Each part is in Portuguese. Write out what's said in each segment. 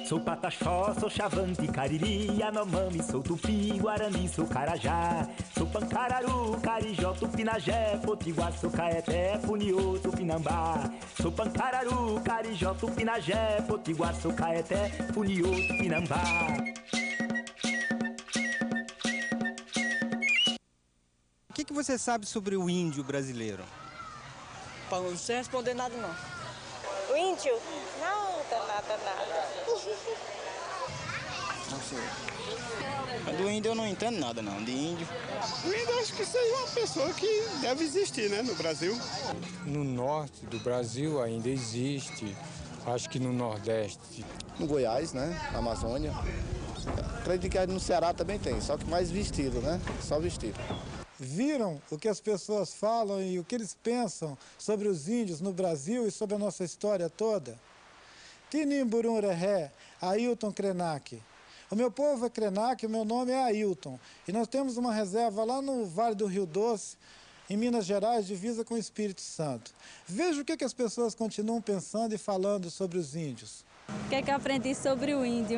Sou pataxó, sou chavante, cariri, yanomami, sou tupi, guarani, sou carajá. Sou pancararu, carijó, tupinagé, potiguar, sou caeté, funiô, tupinambá. Sou pancararu, carijó, tupinagé, potiguar, sou caeté, funiô, tupinambá. O que você sabe sobre o índio brasileiro? Não sei responder nada, não. O índio? Nada. Não sei. Do índio eu não entendo nada, não. De índio. O índio acho que seja uma pessoa que deve existir, né, no Brasil. No norte do Brasil ainda existe, acho que no Nordeste. No Goiás, né, na Amazônia. Acredito que no Ceará também tem, só que mais vestido, né, só vestido. Viram o que as pessoas falam e o que eles pensam sobre os índios no Brasil e sobre a nossa história toda? Tinimbururé, Ailton Krenak. O meu povo é Krenak, o meu nome é Ailton. E nós temos uma reserva lá no Vale do Rio Doce, em Minas Gerais, divisa com o Espírito Santo. Veja o que as pessoas continuam pensando e falando sobre os índios. O que eu aprendi sobre o índio?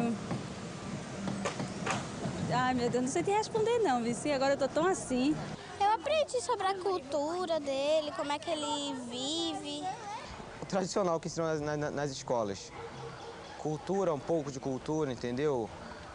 Ai, meu Deus, não sei te responder não, Vici, agora eu tô tão assim. Eu aprendi sobre a cultura dele, como é que ele vive. O tradicional que ensinam nas escolas. Cultura, um pouco de cultura, entendeu?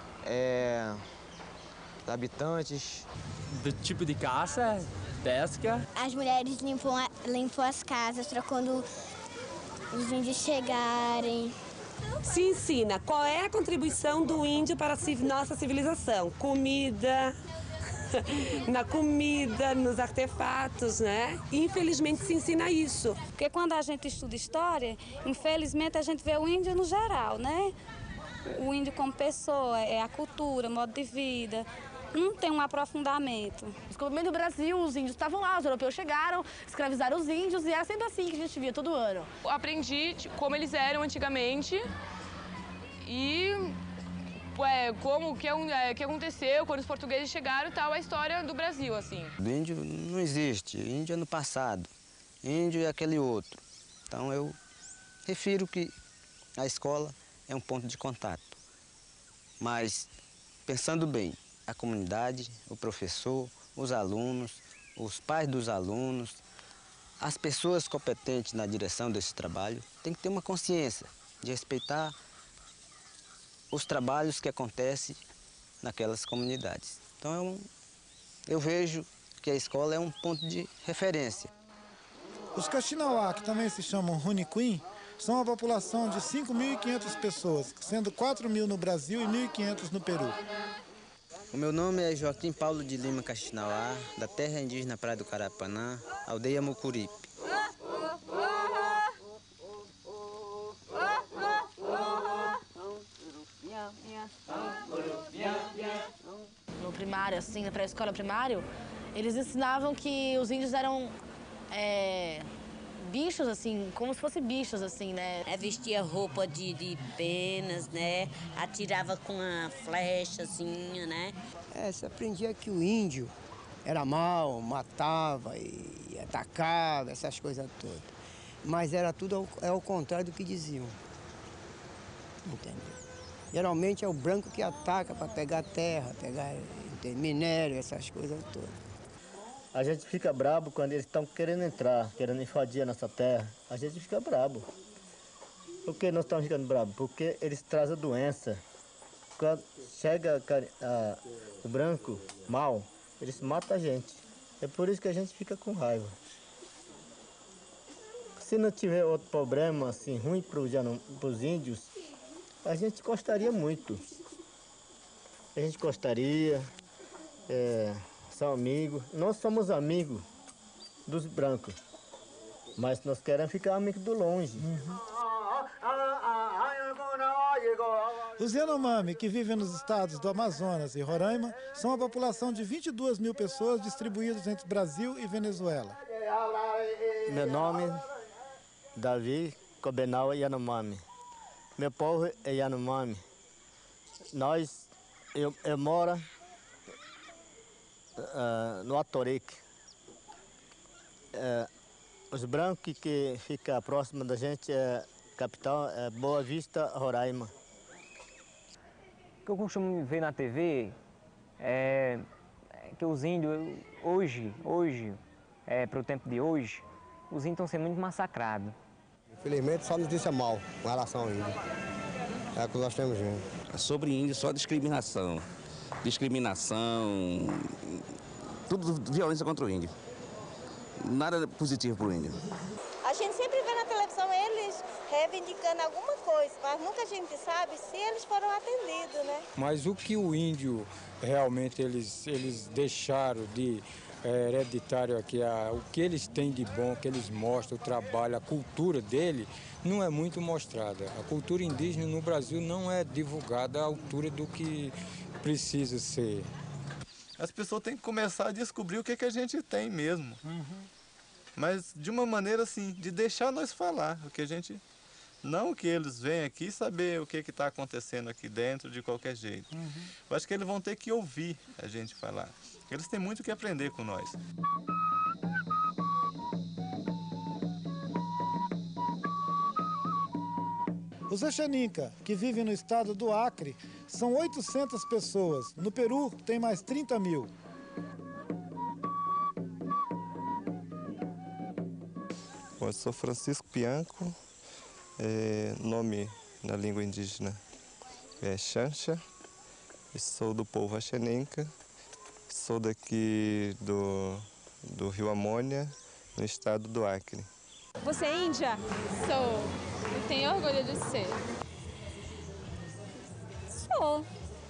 Habitantes. Do tipo de caça, pesca. As mulheres limpam as casas para quando os índios chegarem. Se ensina qual é a contribuição do índio para a nossa civilização. Comida, na comida, nos artefatos, né? Infelizmente se ensina isso. Porque quando a gente estuda história, infelizmente a gente vê o índio no geral, né? O índio como pessoa, é a cultura, modo de vida. Não tem um aprofundamento. No descobrimento do Brasil, os índios estavam lá, os europeus chegaram, escravizaram os índios e era sempre assim que a gente via todo ano. Eu aprendi como eles eram antigamente e como que aconteceu quando os portugueses chegaram e tal, a história do Brasil, assim. O índio não existe, o índio é no passado, o índio é aquele outro. Então eu refiro que a escola é um ponto de contato, mas pensando bem, a comunidade, o professor, os alunos, os pais dos alunos, as pessoas competentes na direção desse trabalho têm que ter uma consciência de respeitar os trabalhos que acontecem naquelas comunidades. Então eu vejo que a escola é um ponto de referência. Os Kaxinawá, que também se chamam Runiquim, são uma população de 5.500 pessoas, sendo 4.000 no Brasil e 1.500 no Peru. O meu nome é Joaquim Paulo de Lima Kaxinawá, da terra indígena Praia do Carapanã, aldeia Mucuripe. No primário, assim, na pré-escola primário, eles ensinavam que os índios eram bichos, assim, como se fossem bichos, assim, né? Vestia roupa de penas, né? Atirava com a flecha, assim, né? Você aprendia que o índio era mau, matava e atacava, essas coisas todas. Mas era tudo ao contrário do que diziam. Entendeu? Geralmente é o branco que ataca para pegar terra, pegar minério, essas coisas todas. A gente fica brabo quando eles estão querendo entrar, querendo invadir a nossa terra. A gente fica brabo. Por que nós estamos ficando brabo? Porque eles trazem doença. Quando chega o branco mal, eles matam a gente. É por isso que a gente fica com raiva. Se não tiver outro problema assim ruim para os índios, a gente gostaria muito. A gente gostaria... são amigos. Nós somos amigos dos brancos, mas nós queremos ficar amigos do longe. Os Yanomami, que vivem nos estados do Amazonas e Roraima, são uma população de 22.000 pessoas distribuídas entre Brasil e Venezuela. Meu nome é Davi Cobenau Yanomami. Meu povo é Yanomami. Eu moro no Atorique. Os brancos que ficam próximos da gente, capital é Boa Vista, Roraima. O que eu costumo ver na TV é que os índios, hoje, para o tempo de hoje, os índios estão sendo muito massacrados. Infelizmente, só notícia mal com relação ao índio. É o que nós temos vindo. Sobre índio, só discriminação. Discriminação, tudo violência contra o índio. Nada positivo para o índio. A gente sempre vê na televisão eles reivindicando alguma coisa, mas nunca a gente sabe se eles foram atendidos, né? Mas o que o índio realmente eles deixaram de hereditário aqui, o que eles têm de bom, que eles mostram, o trabalho, a cultura dele, não é muito mostrada. A cultura indígena no Brasil não é divulgada à altura do que precisa ser. As pessoas têm que começar a descobrir o que a gente tem mesmo. Mas de uma maneira assim, de deixar nós falar o que a gente... Não que eles venham aqui saber o que está acontecendo aqui dentro de qualquer jeito. Eu acho que eles vão ter que ouvir a gente falar. Eles têm muito o que aprender com nós. Os Axaninca, que vivem no estado do Acre, são 800 pessoas. No Peru, tem mais 30 mil. Bom, eu sou Francisco Bianco, nome na língua indígena é Xanxa, sou do povo Axaninca, sou daqui do Rio Amônia, no estado do Acre. Você é índia? Sou. Eu tenho orgulho de ser. Sou.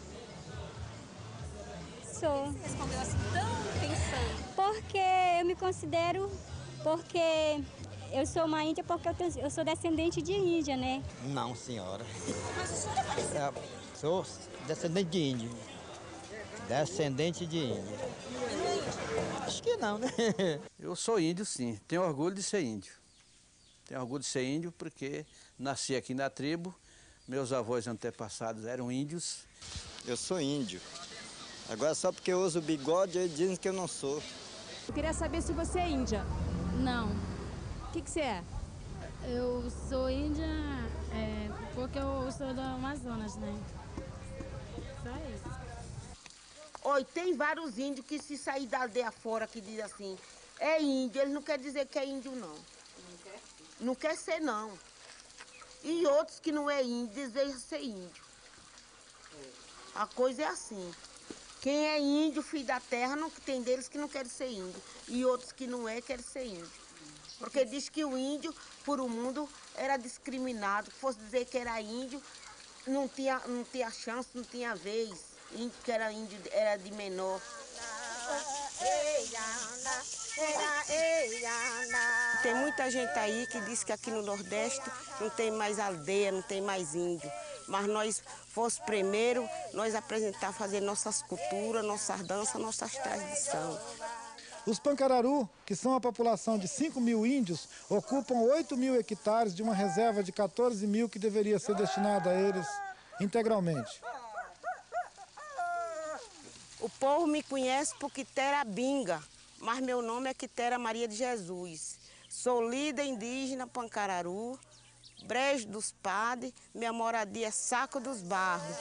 Sou. Você respondeu assim tão pensando? Porque eu me considero, porque eu sou uma índia, porque eu sou descendente de índia, né? Não, senhora. Mas o senhor é parecido? Sou descendente de índio. Descendente de índio. Acho que não, né? Eu sou índio, sim. Tenho orgulho de ser índio. Tenho orgulho de ser índio porque nasci aqui na tribo, meus avós antepassados eram índios. Eu sou índio. Agora só porque eu uso bigode, eles dizem que eu não sou. Eu queria saber se você é índia. Não. O que você é? Eu sou índia porque eu sou do Amazonas, né? Só isso. Oi, tem vários índios que se sair da aldeia fora que diz assim, é índio, ele não quer dizer que é índio, não. Não quer ser, não. E outros que não é índio, desejam ser índio. A coisa é assim. Quem é índio, filho da terra, não tem deles que não querem ser índio. E outros que não é, querem ser índio. Porque diz que o índio, por o mundo, era discriminado. Se fosse dizer que era índio, não tinha chance, não tinha vez. Índio que era índio, era de menor. Tem muita gente aí que diz que aqui no Nordeste não tem mais aldeia, não tem mais índio. Mas nós fosse primeiro, nós apresentar, fazer nossas culturas, nossas danças, nossas tradições. Os Pancararu, que são a população de 5 mil índios, ocupam 8 mil hectares de uma reserva de 14 mil que deveria ser destinada a eles integralmente. O povo me conhece por Quitera Binga, mas meu nome é Quitera Maria de Jesus. Sou líder indígena Pancararu, Brejo dos Padres, minha moradia é Saco dos Barros.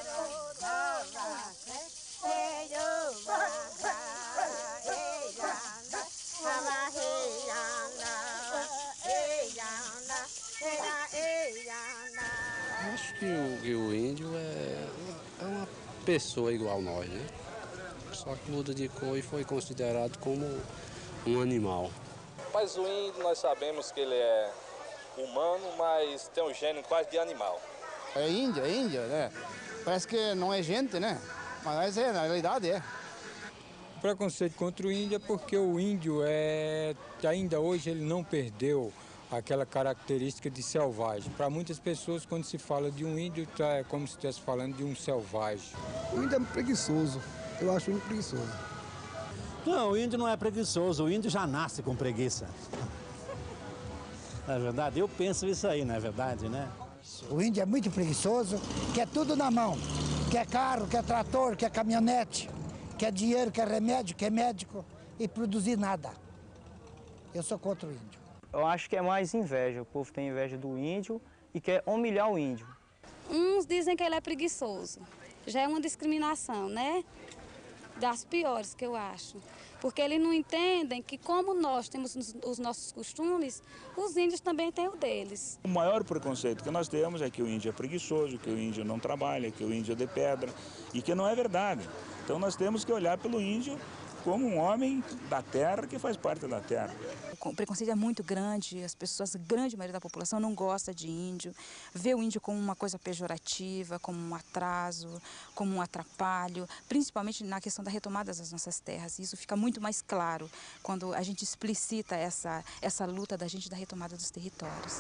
Acho que o índio é uma pessoa igual a nós, né? Só que muda de cor e foi considerado como um animal. Mas o índio, nós sabemos que ele é humano, mas tem um gênio quase de animal. É índia, né? Parece que não é gente, né? Mas na realidade é. O preconceito contra o índio é porque o índio ainda hoje ele não perdeu aquela característica de selvagem. Para muitas pessoas, quando se fala de um índio, é como se estivesse falando de um selvagem. O índio é preguiçoso. Eu acho o índio preguiçoso. Não, o índio não é preguiçoso, o índio já nasce com preguiça. Não é verdade? Eu penso isso aí, não é verdade, né? O índio é muito preguiçoso, quer tudo na mão. Quer carro, quer trator, quer caminhonete, quer dinheiro, quer remédio, quer médico e produzir nada. Eu sou contra o índio. Eu acho que é mais inveja, o povo tem inveja do índio e quer humilhar o índio. Uns dizem que ele é preguiçoso, já é uma discriminação, né? Das piores que eu acho. Porque eles não entendem que como nós temos os nossos costumes, os índios também têm o deles. O maior preconceito que nós temos é que o índio é preguiçoso, que o índio não trabalha, que o índio é de pedra, e que não é verdade. Então nós temos que olhar pelo índio como um homem da terra que faz parte da terra. O preconceito é muito grande, as pessoas, a grande maioria da população não gosta de índio, vê o índio como uma coisa pejorativa, como um atraso, como um atrapalho, principalmente na questão da retomada das nossas terras. Isso fica muito mais claro quando a gente explicita essa luta da gente da retomada dos territórios.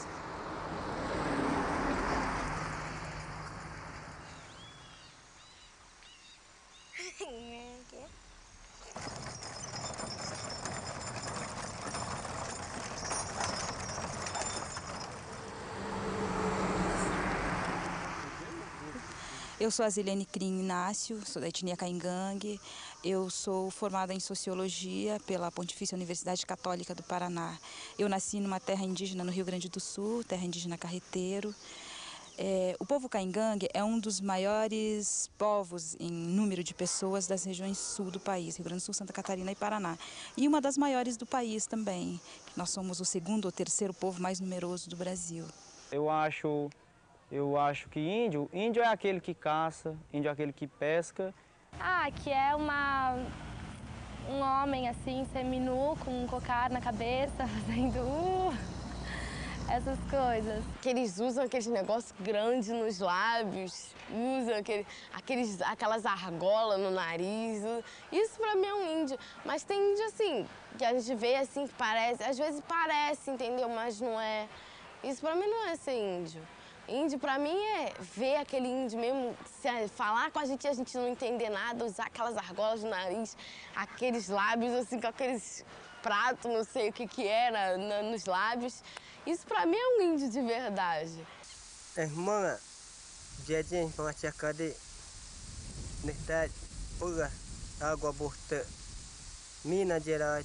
Eu sou a Zilene Crim Inácio, sou da etnia Caingangue. Eu sou formada em Sociologia pela Pontifícia Universidade Católica do Paraná. Eu nasci numa terra indígena no Rio Grande do Sul, terra indígena Carreteiro. O povo Caingangue é um dos maiores povos em número de pessoas das regiões sul do país, Rio Grande do Sul, Santa Catarina e Paraná. E uma das maiores do país também. Nós somos o segundo ou terceiro povo mais numeroso do Brasil. Eu acho que índio é aquele que caça, índio é aquele que pesca. Que é um homem assim, seminu, com um cocar na cabeça, fazendo essas coisas. Que eles usam aqueles negócios grandes nos lábios, usam aquelas argolas no nariz. Isso pra mim é um índio. Mas tem índio assim, que a gente vê assim, que parece, às vezes parece, entendeu? Mas não é. Isso pra mim não é ser índio. Índio, pra mim, é ver aquele índio mesmo, falar com a gente não entender nada, usar aquelas argolas no nariz, aqueles lábios, assim, com aqueles pratos, não sei o que era, nos lábios. Isso, pra mim, é um índio de verdade. Irmã, dia para checar de necessidade, uga, água borta, Minas Gerais,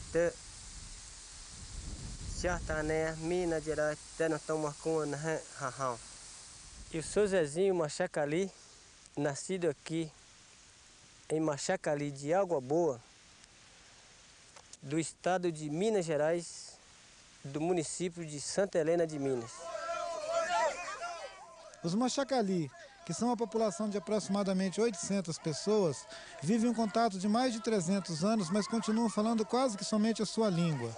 Minas Gerais, eu sou Zezinho Machacali, nascido aqui em Machacali de Água Boa, do estado de Minas Gerais, do município de Santa Helena de Minas. Os Machacali, que são uma população de aproximadamente 800 pessoas, vivem um contato de mais de 300 anos, mas continuam falando quase que somente a sua língua.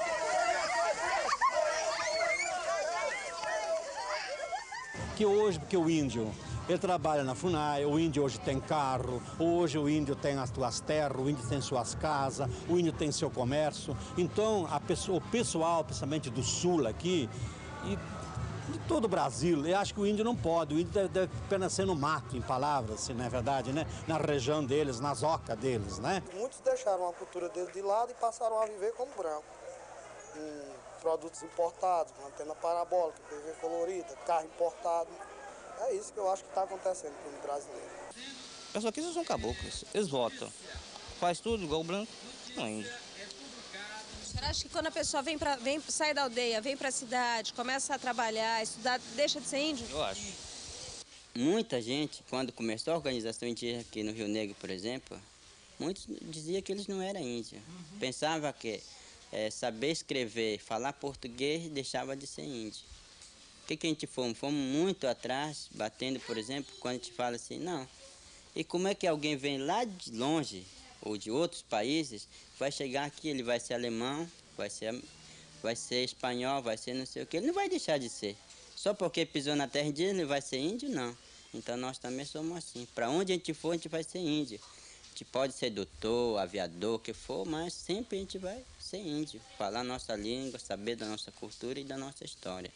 Que hoje, porque o índio, ele trabalha na FUNAI, o índio hoje tem carro, hoje o índio tem as suas terras, o índio tem suas casas, o índio tem seu comércio. Então, o pessoal, principalmente do sul aqui, e de todo o Brasil, eu acho que o índio não pode, o índio deve apenas ser no mato, em palavras, se não é verdade, né? Na região deles, nas ocas deles, né? Muitos deixaram a cultura deles de lado e passaram a viver como branco. Produtos importados, antena parabólica, TV colorida, carro importado. É isso que eu acho que está acontecendo com o brasileiro. Pessoal, aqui são caboclos, eles votam. Faz tudo igual o branco, não é índio. Você acha que quando a pessoa sai da aldeia, vem para a cidade, começa a trabalhar, estudar, deixa de ser índio? Eu acho. Muita gente, quando começou a organização indígena aqui no Rio Negro, por exemplo, muitos diziam que eles não eram índios. Pensava que saber escrever, falar português, deixava de ser índio. O que a gente fomos? Fomos muito atrás, batendo, por exemplo, quando a gente fala assim, não. E como é que alguém vem lá de longe, ou de outros países, vai chegar aqui, ele vai ser alemão, vai ser espanhol, vai ser não sei o quê, ele não vai deixar de ser. Só porque pisou na terra indígena, ele vai ser índio, não. Então nós também somos assim. Para onde a gente for, a gente vai ser índio. A gente pode ser doutor, aviador, o que for, mas sempre a gente vai ser índio. Falar a nossa língua, saber da nossa cultura e da nossa história.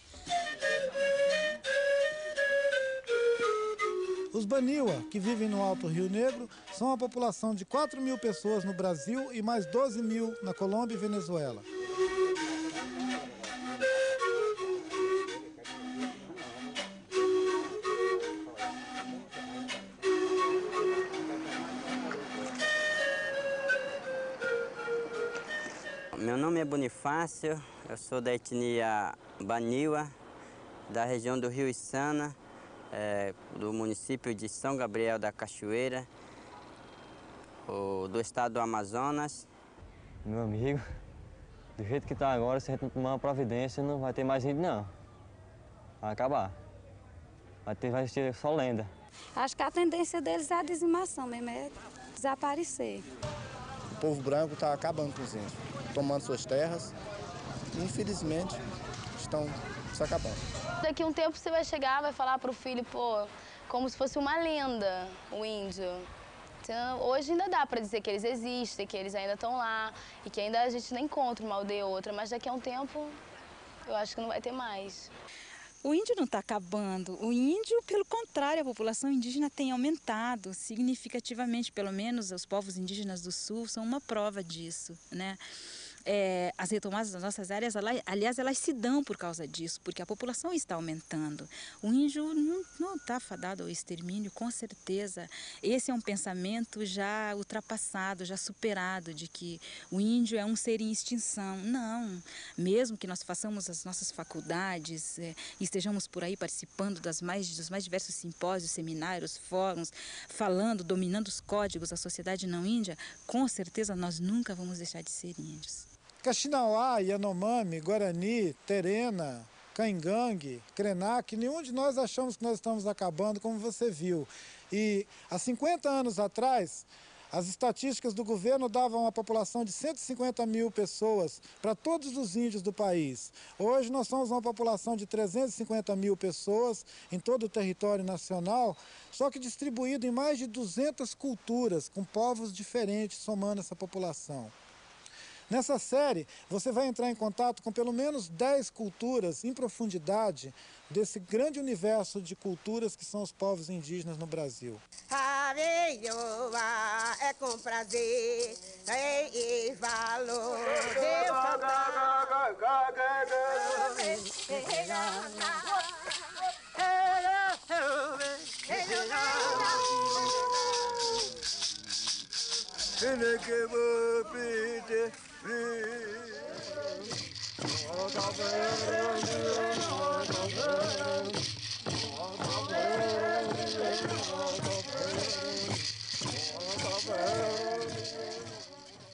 Os Baniwa, que vivem no Alto Rio Negro, são uma população de 4.000 pessoas no Brasil e mais 12.000 na Colômbia e Venezuela. Meu nome é Bonifácio, eu sou da etnia Baniwa, da região do Rio Içana, do município de São Gabriel da Cachoeira, do estado do Amazonas. Meu amigo, do jeito que está agora, se a gente não tomar uma providência, não vai ter mais índio, não. Vai acabar. Vai ser só lenda. Acho que a tendência deles é a dizimação mesmo, é desaparecer. O povo branco está acabando com os índios, tomando suas terras e, infelizmente, estão se acabando. Daqui a um tempo você vai chegar, vai falar para o filho, pô, como se fosse uma lenda, o índio. Então, hoje ainda dá para dizer que eles existem, que eles ainda estão lá e que ainda a gente nem encontra uma aldeia ou outra, mas daqui a um tempo eu acho que não vai ter mais. O índio não está acabando. O índio, pelo contrário, a população indígena tem aumentado significativamente. Pelo menos os povos indígenas do sul são uma prova disso, né? As retomadas das nossas áreas, aliás, elas se dão por causa disso, porque a população está aumentando. O índio não está fadado ao extermínio, com certeza. Esse é um pensamento já ultrapassado, já superado, de que o índio é um ser em extinção. Não, mesmo que nós façamos as nossas faculdades, estejamos por aí participando dos mais diversos simpósios, seminários, fóruns, falando, dominando os códigos da sociedade não índia, com certeza nós nunca vamos deixar de ser índios. Kaxinawá, Yanomami, Guarani, Terena, Caingangue, Krenak, nenhum de nós achamos que nós estamos acabando, como você viu. E há 50 anos atrás, as estatísticas do governo davam uma população de 150 mil pessoas para todos os índios do país. Hoje nós somos uma população de 350 mil pessoas em todo o território nacional, só que distribuído em mais de 200 culturas, com povos diferentes somando essa população. Nessa série, você vai entrar em contato com pelo menos 10 culturas em profundidade desse grande universo de culturas que são os povos indígenas no Brasil. Areioa é com prazer e valor. Deus